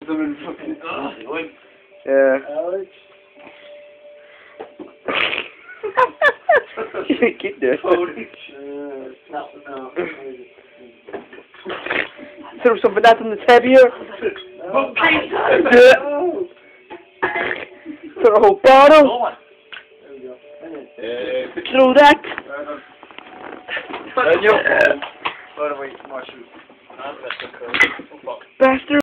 them in fucking... Yeah. Alex? Keep doing it. No. Throw some bananas on the tab here. Do it. Throw a whole bottle. Throw that. By the way, my shoes. Bastard.